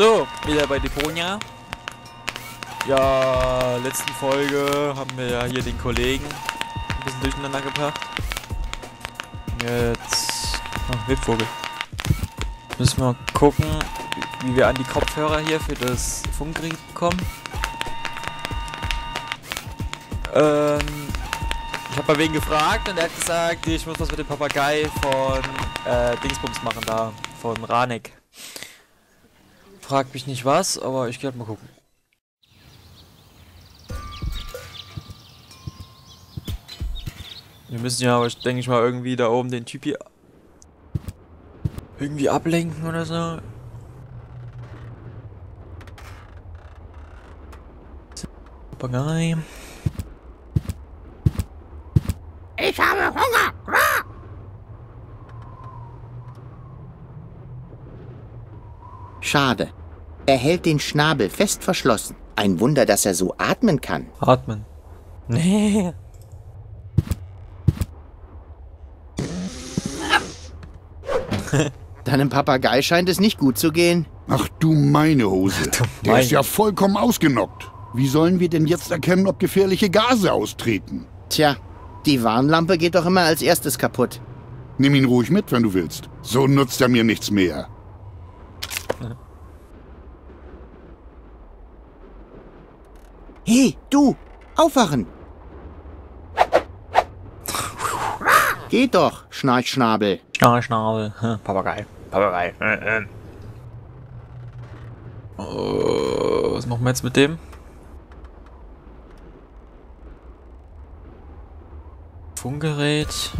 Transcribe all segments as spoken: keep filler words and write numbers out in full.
So, wieder bei Deponia. Ja, letzten Folge haben wir ja hier den Kollegen ein bisschen durcheinander gebracht. Jetzt... Oh, Webvogel. Müssen wir gucken, wie wir an die Kopfhörer hier für das Funkgerät kommen. Ähm... Ich habe bei wen gefragt und er hat gesagt, ich muss was mit dem Papagei von äh, Dingsbums machen da, von Ranek. Fragt mich nicht was, aber ich werde mal gucken. Wir müssen ja, denke ich mal, irgendwie da oben den Typ hier irgendwie ablenken oder so. Papagei. Ich habe Hunger! Schade. Er hält den Schnabel fest verschlossen. Ein Wunder, dass er so atmen kann. Atmen. Nee. Deinem Papagei scheint es nicht gut zu gehen. Ach du meine Hose. Du Der meine. ist ja vollkommen ausgenockt. Wie sollen wir denn jetzt erkennen, ob gefährliche Gase austreten? Tja, die Warnlampe geht doch immer als erstes kaputt. Nimm ihn ruhig mit, wenn du willst. So nutzt er mir nichts mehr. Hey, du! Aufwachen! Geht doch, Schnarchschnabel. Schnabel, Schnabel. Papagei. Papagei. Äh, äh. Oh, was machen wir jetzt mit dem? Funkgerät.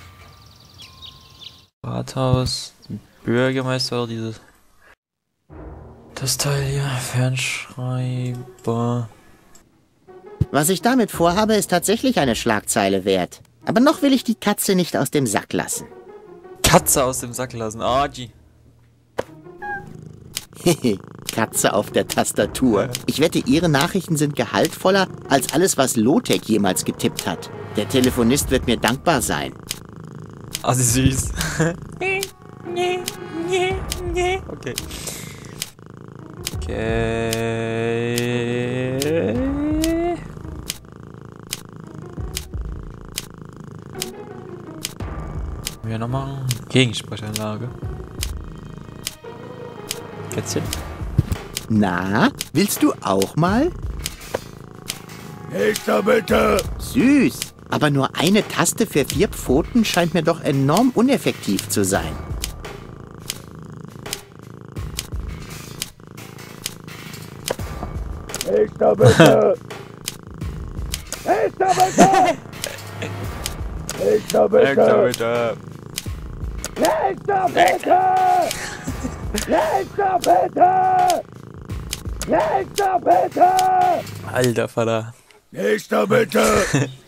Rathaus. Bürgermeister, dieses. Das Teil hier. Fernschreiber. Was ich damit vorhabe, ist tatsächlich eine Schlagzeile wert. Aber noch will ich die Katze nicht aus dem Sack lassen. Katze aus dem Sack lassen. Ah, G. Hehe, Katze auf der Tastatur. Ich wette, Ihre Nachrichten sind gehaltvoller als alles, was Lotec jemals getippt hat. Der Telefonist wird mir dankbar sein. Ah, sie süß. Okay. Okay. Wir noch machen Gegensprechanlage. Kätzchen. Na, willst du auch mal? Nächster bitte! Süß. Aber nur eine Taste für vier Pfoten scheint mir doch enorm uneffektiv zu sein. Nächster bitte! Nächster bitte! Nächster bitte. Nächster bitte! Nächster bitte! Nächster bitte! Alter Vater. Nächster bitte!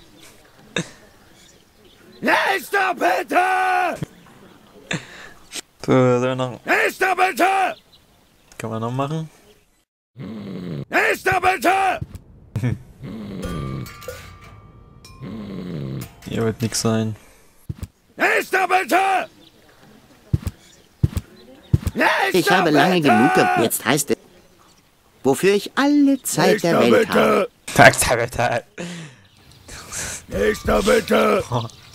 Nächster bitte! So, sollen wir noch. Nächster bitte! Kann man noch machen? Nächster bitte! Hier wird nix sein. Nächster bitte! Nächster Ich habe lange bitte! genug ge... Jetzt heißt es... Wofür ich alle Zeit der Nächster Welt habe. bitte! Nächster bitte. Nächster bitte!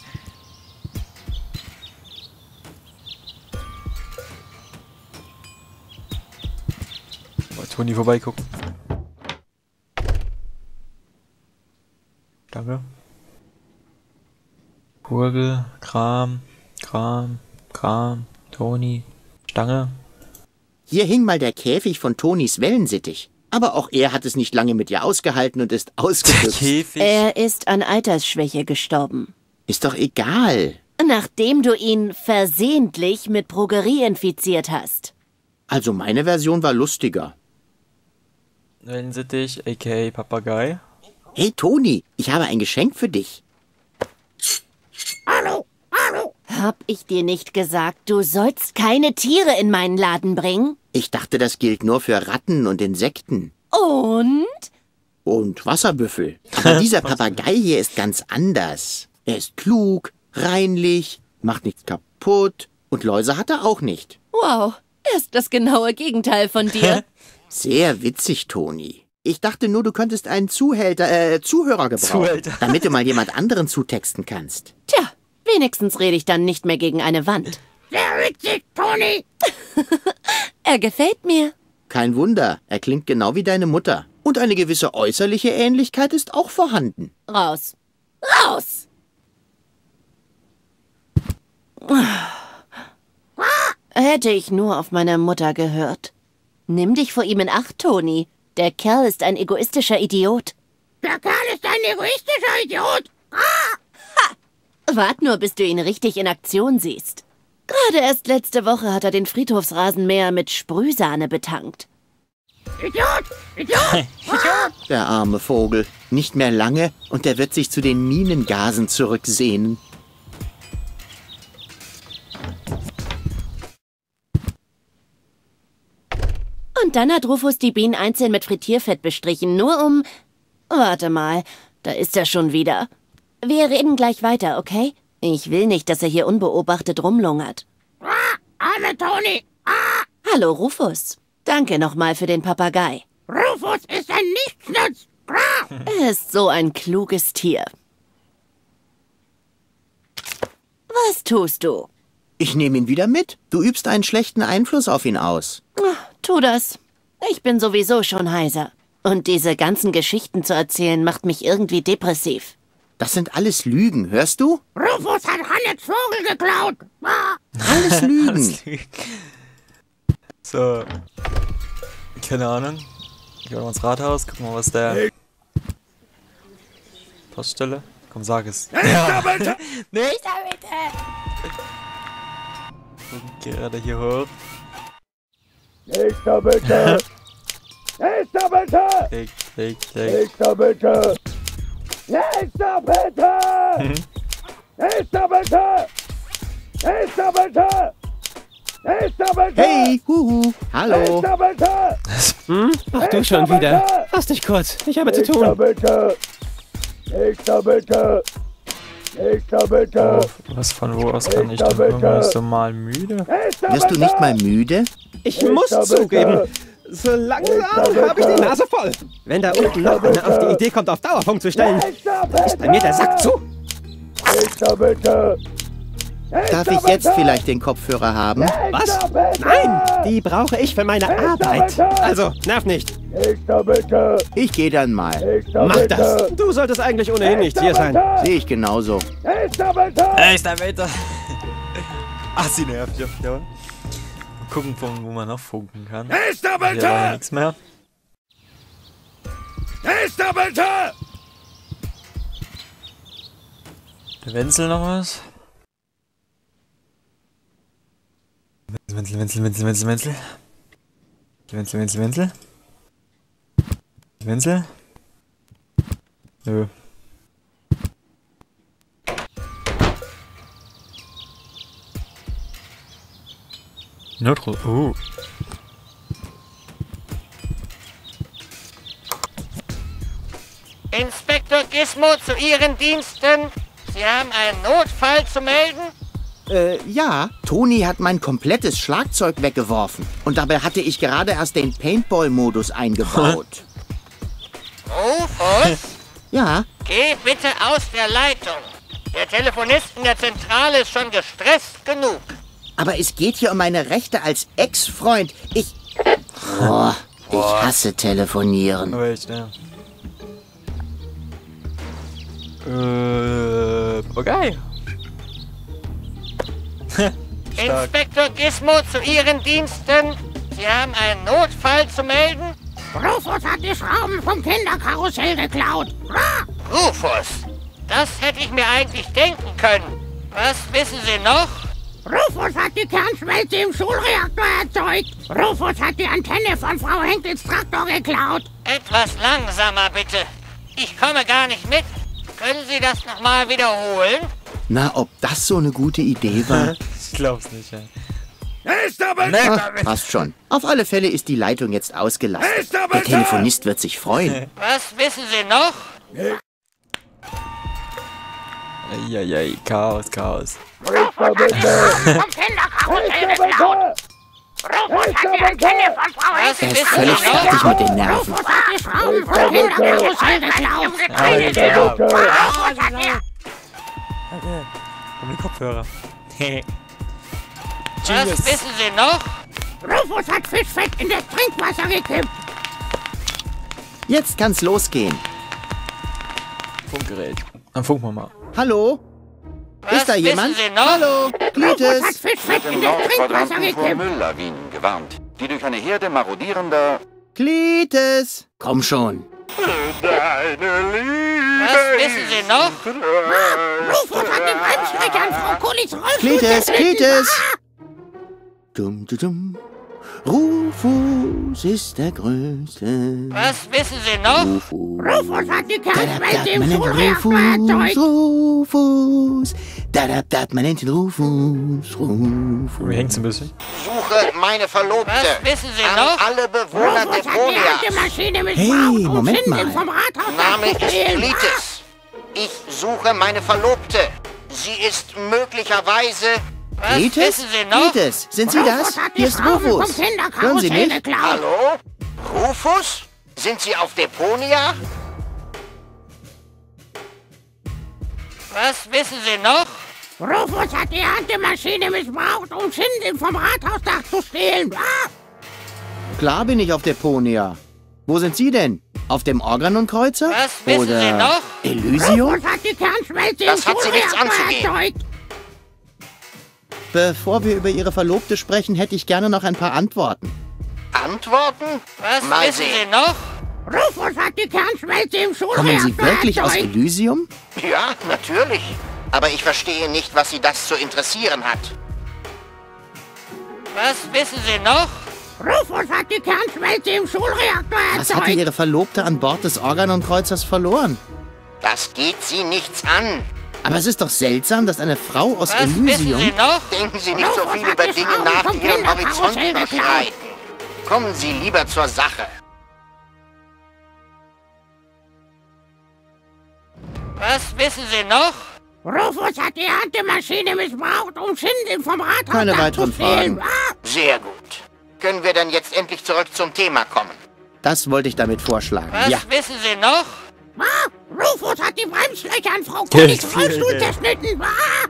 Mal Toni vorbeigucken. Danke. Gurgel, Kram, Kram, Kram, Toni, Stange. Hier hing mal der Käfig von Tonis Wellensittich. Aber auch er hat es nicht lange mit ihr ausgehalten und ist Der ausgebüxt. Käfig. Er ist an Altersschwäche gestorben. Ist doch egal. Nachdem du ihn versehentlich mit Progerie infiziert hast. Also meine Version war lustiger. Wellensittich, aka Papagei. Hey Toni, ich habe ein Geschenk für dich. Hab ich dir nicht gesagt, du sollst keine Tiere in meinen Laden bringen? Ich dachte, das gilt nur für Ratten und Insekten. Und? Und Wasserbüffel. Aber dieser Papagei hier ist ganz anders. Er ist klug, reinlich, macht nichts kaputt und Läuse hat er auch nicht. Wow, Er ist das genaue Gegenteil von dir. Sehr witzig, Toni. Ich dachte nur, du könntest einen Zuhälter, äh, Zuhörer gebrauchen, Zuhälter. damit du mal jemand anderen zutexten kannst. Tja, wenigstens rede ich dann nicht mehr gegen eine Wand. Sehr witzig, Toni. Er gefällt mir. Kein Wunder, er klingt genau wie deine Mutter. Und eine gewisse äußerliche Ähnlichkeit ist auch vorhanden. Raus. Raus! Hätte ich nur auf meine Mutter gehört. Nimm dich vor ihm in Acht, Toni. Der Kerl ist ein egoistischer Idiot. Der Kerl ist ein egoistischer Idiot. Wart nur, bis du ihn richtig in Aktion siehst. Gerade erst letzte Woche hat er den Friedhofsrasenmäher mit Sprühsahne betankt. Idiot! Idiot! Idiot! Der arme Vogel. Nicht mehr lange und er wird sich zu den Minengasen zurücksehnen. Und dann hat Rufus die Bienen einzeln mit Frittierfett bestrichen, nur um... Warte mal, da ist er schon wieder. Wir reden gleich weiter, okay? Ich will nicht, dass er hier unbeobachtet rumlungert. Ah, arme Toni! Ah, Hallo, Rufus. Danke nochmal für den Papagei. Rufus ist ein Nichtsnutz! Ah, Er ist so ein kluges Tier. Was tust du? Ich nehme ihn wieder mit. Du übst einen schlechten Einfluss auf ihn aus. Tu das. Ich bin sowieso schon heiser. Und diese ganzen Geschichten zu erzählen, macht mich irgendwie depressiv. Das sind alles Lügen, hörst du? Rufus hat Hannets Vogel geklaut! Ah, Alles Lügen. So. Keine Ahnung. Ich gehe mal ins Rathaus, guck mal, was der... Poststelle? Komm, sag es. Ja. Nicht da bitte! Und gerade hier hoch. Nicht da bitte! Nicht da bitte! Klick, klick, klick. Nicht da bitte! Nicht da bitte! Nicht da bitte! Nicht da bitte! Nicht da bitte! Hey, huhu, hallo. Nicht da bitte! Hm? Ach du schon wieder. Fass dich kurz. Ich habe zu Nicht da tun. bitte! Nicht da bitte! Nicht da bitte! Was von wo aus kann ich da denn bitte. Bist du mal müde? Nicht da Wirst du nicht mal müde? Ich muss da bitte. zugeben, so langsam habe ich die Nase voll. Wenn da unten noch einer auf die Idee kommt, auf Dauerfunk zu stellen, Nicht da ist bei mir der Sack zu. Nicht da bitte! Nicht Darf da ich jetzt bitte. vielleicht den Kopfhörer haben? Was? da bitte. Nein, die brauche ich für meine Arbeit. Also, nerv nicht. Nicht da bitte! Ich gehe dann mal. Nicht da Mach bitte! das. Du solltest eigentlich ohnehin nicht hier sein. Sehe ich genauso. Nicht da bitte! Echt, da bitte! Ach, sie nervt, ja. ja. Mal gucken, von wo man noch funken kann. Nicht da Hier war ja bitte! nichts mehr. Nicht da bitte! Der Wenzel noch was? Wenzel, Wenzel, Wenzel, Wenzel, Wenzel. Wenzel, Wenzel, Wenzel. Wenzel? Nö. Notruf. Uh. Inspektor Gizmo zu Ihren Diensten. Sie haben einen Notfall zu melden? Äh, ja. Toni hat mein komplettes Schlagzeug weggeworfen. Und dabei hatte ich gerade erst den Paintball-Modus eingebaut. Rufus, Ja, geh bitte aus der Leitung. Der Telefonist in der Zentrale ist schon gestresst genug. aber es geht hier um meine Rechte als Ex-Freund. Ich... Oh, ich hasse Telefonieren. Oh, echt, ja. Äh, okay. Stark. Inspektor Gizmo zu Ihren Diensten. Sie haben einen Notfall zu melden? Rufus hat die Schrauben vom Kinderkarussell geklaut. Rufus, das hätte ich mir eigentlich denken können. Was wissen Sie noch? Rufus hat die Kernschmelze im Schulreaktor erzeugt. Rufus hat die Antenne von Frau Henkels Traktor geklaut. Etwas langsamer, bitte. Ich komme gar nicht mit. Können Sie das nochmal wiederholen? Na, ob das so eine gute Idee war? Ich glaub's nicht, ja. Nicht da bitte! Ach, passt schon. Auf alle Fälle ist die Leitung jetzt ausgelastet. Ist aber Der da! Telefonist wird sich freuen. Was wissen Sie noch? Eieiei, Chaos, Chaos. Nicht da bitte! Vom Kinderkarussell Nicht da geklaut. bitte! Rufus hat die Antenne von Frau Er Henkel. ist völlig fertig mit den Nerven. Rufus hat die Schrauben vom Kinderkarussell geklaut. Rufus hat die... Um die Kopfhörer. Was wissen Sie noch? Rufus hat Fischfett in das Trinkwasser gekippt. Jetzt kann's losgehen. Funkgerät. Dann funken wir mal. Hallo? Was Ist da jemand? wissen Sie noch? Hallo? Rufus hat Glites? Fischfett in Im das Trinkwasser Nordquadranten vor gekippt. Mülllawinen gewarnt, die durch eine Herde marodierender... Glites? Komm schon. Deine Liebe! Was wissen Sie noch? Rufus hat den Bremsschläger an Frau Kullis Rollstuhl Glites, zerschnitten. Glites! Dum, dum, dum. Rufus ist der Größte. Was wissen Sie noch? Rufus. Rufus hat die Da, da, Kernwelt da, im man nennt Schulreaktor Rufus, erzeugt. Rufus. Da, da, da, man nennt ihn Rufus, Rufus. Mir hängt's ein bisschen. Suche meine Verlobte. Was wissen Sie An noch? alle Bewohner Rufus hat die Deponias. alte Maschine Hey, missbraucht, um Moment Schindeln mal. vom Rathaus Name ist abzustehlen. Glites. Ich suche meine Verlobte. Sie ist möglicherweise... Was Glites? wissen Sie noch? Glites, sind Sie das? Rufus hat die Hier ist Schrauben Rufus. vom Hören Sie Kinderkarussell nicht? geklaut. Hallo? Rufus? Sind Sie auf Deponia? Was wissen Sie noch? Rufus hat die alte Maschine missbraucht, um Schindeln vom Rathausdach zu stehlen. Ah! Klar bin ich auf Deponia. Wo sind Sie denn? Auf dem Organon-Kreuzer? Was wissen Oder Sie noch? Elysium? Rufus hat die Kernschmelze Das im hat sie nichts Schulreaktor anzugehen. erzeugt. Bevor wir über Ihre Verlobte sprechen, hätte ich gerne noch ein paar Antworten. Antworten? Was Mal wissen sehen. Sie noch? Rufus hat die Kernschmelze im Schulreaktor Kommen Sie wirklich aus erzeugt. Elysium? Ja, natürlich. Aber ich verstehe nicht, was Sie das zu interessieren hat. Was wissen Sie noch? Rufus hat die Kernschmelze im Schulreaktor Was hatte erzeugt. Ihre Verlobte an Bord des Organon-Kreuzers verloren? Das geht Sie nichts an. Aber es ist doch seltsam, dass eine Frau aus Was wissen Elysium... Sie noch? Denken Sie nicht so Rufus viel hat über die Dinge Schrauben nach, vom die Ihren Horizont Kinderkarussell geklaut. überschreiten. Kommen Sie lieber zur Sache. Was wissen Sie noch? Rufus hat die alte Maschine missbraucht, um Schindeln vom Rathaus Keine zu weiteren stehlen. Fragen. Ah! Sehr gut. Können wir dann jetzt endlich zurück zum Thema kommen? Das wollte ich damit vorschlagen. Was Ja. wissen Sie noch? Ah, Rufus hat die Bremsschläger an Frau Geld Kullis viel, Rollstuhl ey. zerschnitten. Ah!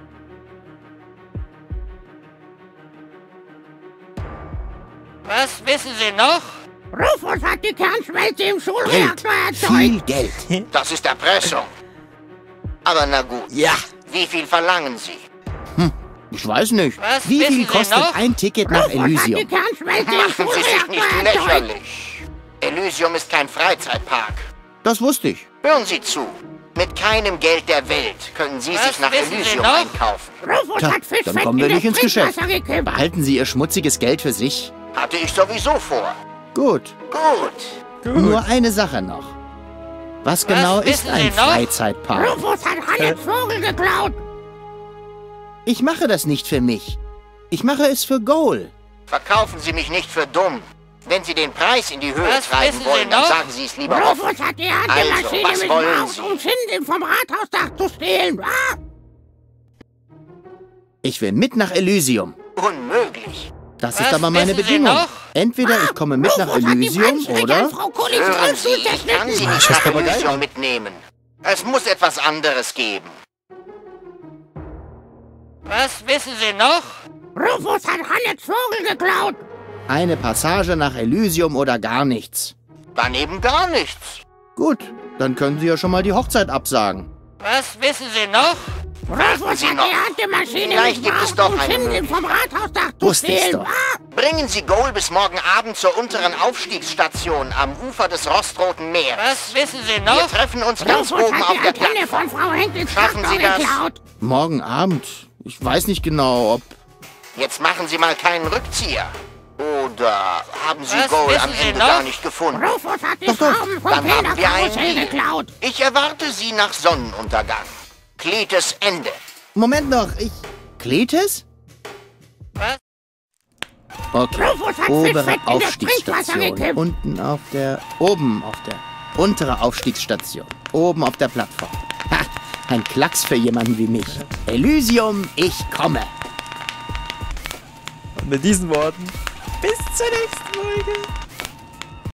Was wissen Sie noch? Rufus hat die Kernschmelze im Geld. Schulreaktor erzeugt. Viel Geld. Das ist Erpressung. Aber na gut. Ja. Wie viel verlangen Sie? Ich weiß nicht. Was Wie wissen viel Sie kostet noch? ein Ticket nach Rufus hat die Elysium? Kernschmelze im Machen Sie sich nicht Schulreaktor erzeugt. lächerlich. Elysium ist kein Freizeitpark. Das wusste ich. Hören Sie zu. Mit keinem Geld der Welt können Sie Was sich nach wissen Sie Elysium noch? einkaufen. Rufus Tja, hat Fischfett dann kommen wir in nicht das ins Geschäft. Trinkwasser gekippt. Behalten Sie Ihr schmutziges Geld für sich. Hatte ich sowieso vor. Gut. Gut. Nur eine Sache noch. Was genau ist wissen ein Sie noch? Freizeitpark? Rufus hat Hannes Vogel geklaut. Ich mache das nicht für mich. Ich mache es für Goal. Verkaufen Sie mich nicht für dumm. Wenn Sie den Preis in die Höhe Was treiben wissen Sie wollen, dann noch? sagen Sie es lieber offen. Rufus hat die alte Also, Maschine was wollen missbraucht, Sie? um Schindeln vom Rathausdach zu stehlen. Ah! Ich will mit nach Elysium. Unmöglich. Das Was ist aber meine wissen Sie Bedingung. noch? Entweder ich komme mit nach Rufus hat die Elysium Bremsschläger oder... an Frau Kullis Hören Sie, Rollstuhl ich kann Sie zerschnitten. nicht nach Elysium mitnehmen. Es muss etwas anderes geben. Was wissen Sie noch? Rufus hat Hannes Vogel geklaut. Eine Passage nach Elysium oder gar nichts. Dann eben gar nichts. Gut, dann können Sie ja schon mal die Hochzeit absagen. Was wissen Sie noch? Rufus Sie hat noch. die alte Maschine Vielleicht gibt es missbraucht, doch um eine Schindeln vom Rathausdach zu Wusste ich's stehlen. doch. Ah! Bringen Sie Goal bis morgen Abend zur unteren Aufstiegsstation am Ufer des Rostroten Meeres. Was wissen Sie Wir noch? treffen uns ganz Rufus oben hat auf die der Antenne Plattform. von Frau Henkels Schaffen Traktor Sie das? geklaut. Morgen Abend. Ich weiß nicht genau, ob... Jetzt machen Sie mal keinen Rückzieher. Oder haben Sie Was Goal wissen am Sie Ende noch? gar nicht gefunden? Rufus hat die Doch, doch. Schrauben vom Dann haben wir einen Kinderkarussell Deal. geklaut. Ich erwarte Sie nach Sonnenuntergang. Kletes Ende. Moment noch, ich... Kletes? Was? Okay, Rufus hat obere Fischfett in das Aufstiegsstation. Trinkwasser gekippt. Unten auf der... Oben auf der... Untere Aufstiegsstation. Oben auf der Plattform. Ha, ein Klacks für jemanden wie mich. Elysium, ich komme. mit diesen Worten, bis zur nächsten Folge.